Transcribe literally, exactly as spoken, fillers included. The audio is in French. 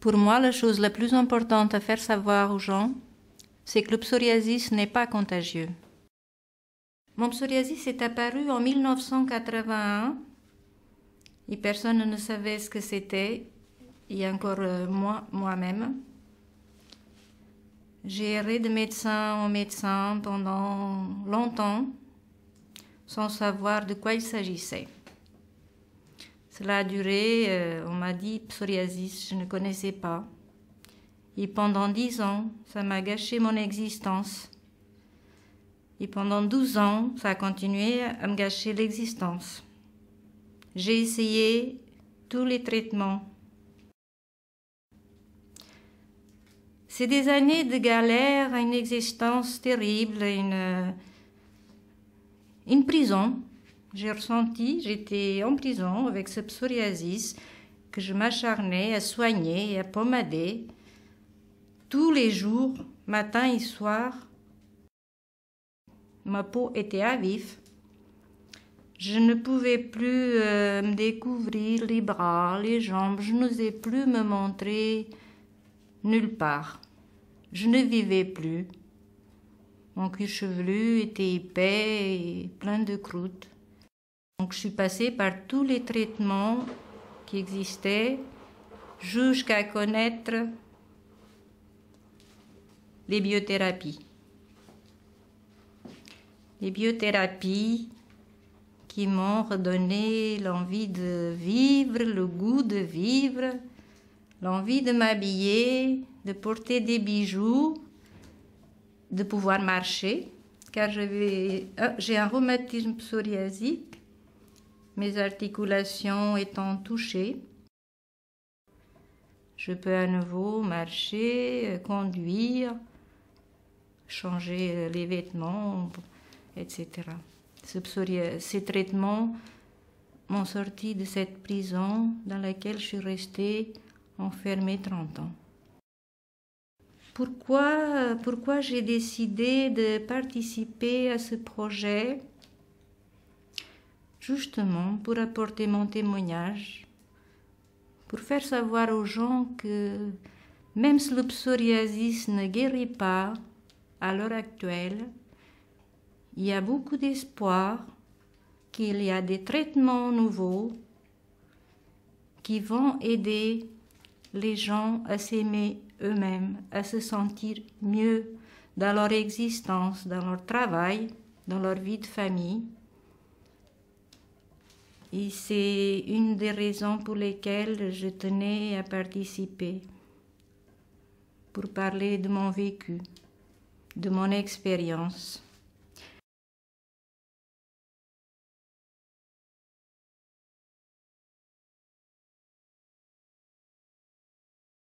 Pour moi, la chose la plus importante à faire savoir aux gens, c'est que le psoriasis n'est pas contagieux. Mon psoriasis est apparu en mille neuf cent quatre-vingt-un et personne ne savait ce que c'était, et encore euh, moi, moi-même. J'ai erré de médecin en médecin pendant longtemps, sans savoir de quoi il s'agissait. Cela a duré, euh, on m'a dit psoriasis, je ne connaissais pas. Et pendant dix ans, ça m'a gâché mon existence. Et pendant douze ans, ça a continué à me gâcher l'existence. J'ai essayé tous les traitements. C'est des années de galère, une existence terrible, une, une prison. J'ai ressenti, j'étais en prison avec ce psoriasis que je m'acharnais à soigner et à pommader tous les jours, matin et soir. Ma peau était à vif. Je ne pouvais plus euh, me découvrir les bras, les jambes. Je n'osais plus me montrer nulle part. Je ne vivais plus. Mon cuir chevelu était épais et plein de croûtes. Donc je suis passée par tous les traitements qui existaient jusqu'à connaître les biothérapies. Les biothérapies qui m'ont redonné l'envie de vivre, le goût de vivre, l'envie de m'habiller, de porter des bijoux, de pouvoir marcher, car j'avais, euh, j'ai un rhumatisme psoriasique, mes articulations étant touchées. Je peux à nouveau marcher, conduire, changer les vêtements, et cetera. Ce psoriasis, ces traitements m'ont sorti de cette prison dans laquelle je suis restée enfermée trente ans. Pourquoi, pourquoi j'ai décidé de participer à ce projet? Justement pour apporter mon témoignage, pour faire savoir aux gens que même si le psoriasis ne guérit pas à l'heure actuelle, il y a beaucoup d'espoir, qu'il y a des traitements nouveaux qui vont aider les gens à s'aimer eux-mêmes, à se sentir mieux dans leur existence, dans leur travail, dans leur vie de famille. Et c'est une des raisons pour lesquelles je tenais à participer, pour parler de mon vécu, de mon expérience.